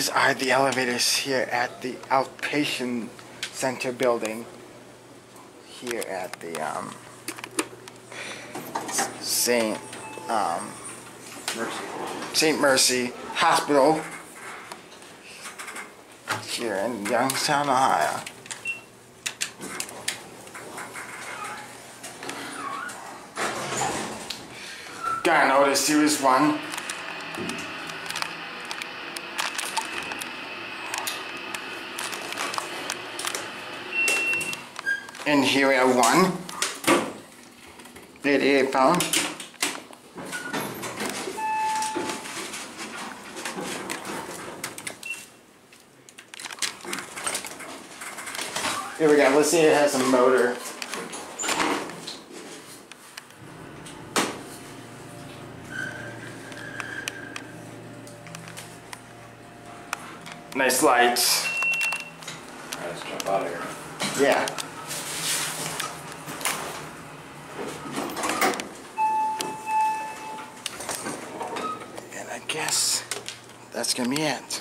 These are the elevators here at the outpatient center building here at the St. Mercy Hospital here in Youngstown, Ohio. Gotta know this Series 1. And here we have 1. 88 pounds. Here we go. Let's see, it has a motor. Nice lights. Alright, let's jump out of here. Yeah. And I guess that's gonna be it.